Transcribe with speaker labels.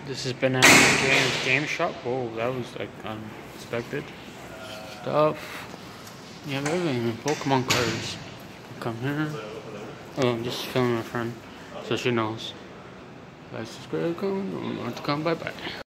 Speaker 1: This has been at Game Shop. Whoa, that was like unexpected stuff. You have everything. Pokemon cards. Come here. Oh, I'm just filming my friend so she knows. Guys, subscribe, comment, don't know to come. Bye bye.